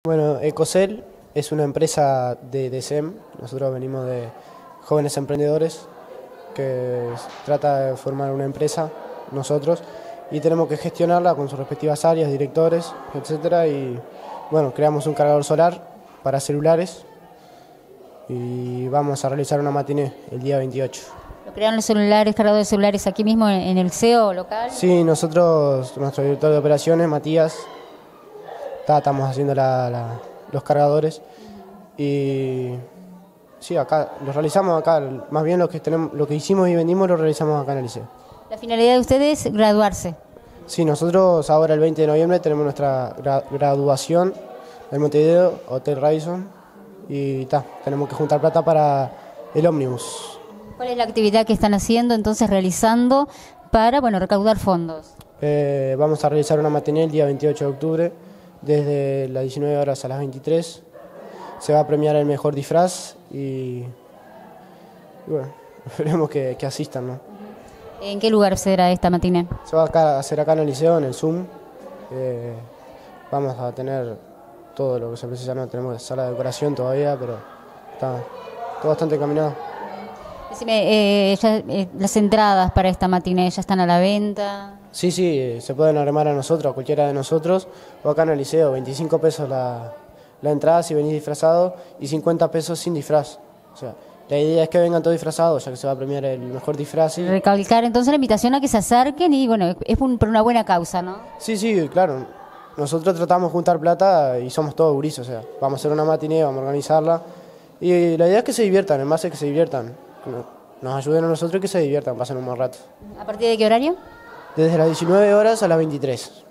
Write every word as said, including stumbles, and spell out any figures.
Bueno, Ecocel es una empresa de D S E M. Nosotros venimos de jóvenes emprendedores que trata de formar una empresa, nosotros, y tenemos que gestionarla con sus respectivas áreas, directores, etcétera. Y bueno, creamos un cargador solar para celulares y vamos a realizar una matiné el día veintiocho. ¿Lo crearon los celulares, cargadores de celulares aquí mismo en el C E O local? Sí, nosotros, nuestro director de operaciones, Matías, está, estamos haciendo la, la, los cargadores y sí, acá los realizamos acá, más bien lo que tenemos, lo que hicimos y vendimos lo realizamos acá en el liceo. La finalidad de ustedes es graduarse. Sí, nosotros ahora el veinte de noviembre tenemos nuestra gra graduación en Montevideo, Hotel Radisson, y ta, tenemos que juntar plata para el ómnibus. ¿Cuál es la actividad que están haciendo, entonces realizando para, bueno, recaudar fondos? Eh, vamos a realizar una matiné el día veintiocho de octubre, desde las diecinueve horas a las veintitrés. Se va a premiar el mejor disfraz y, y bueno, esperemos que, que asistan, ¿no? ¿En qué lugar será esta matiné? Se va a hacer acá en el liceo, en el Zoom. Eh, vamos a tener todo lo que se precisa, no tenemos sala de decoración todavía, pero está todo bastante encaminado. Decime, eh, ya, eh, las entradas para esta matiné ya están a la venta. Sí, sí, se pueden armar a nosotros, a cualquiera de nosotros, o acá en el liceo, veinticinco pesos la, la entrada si venís disfrazado y cincuenta pesos sin disfraz. O sea, la idea es que vengan todos disfrazados, ya que se va a premiar el mejor disfraz. Y... recalcar entonces la invitación a que se acerquen y bueno, es un, por una buena causa, ¿no? Sí, sí, claro. Nosotros tratamos de juntar plata y somos todos gurises, o sea, vamos a hacer una matiné, vamos a organizarla. Y la idea es que se diviertan, en base a que se diviertan. Nos ayuden a nosotros y que se diviertan, pasen un buen rato. ¿A partir de qué horario? Desde las diecinueve horas a las veintitrés.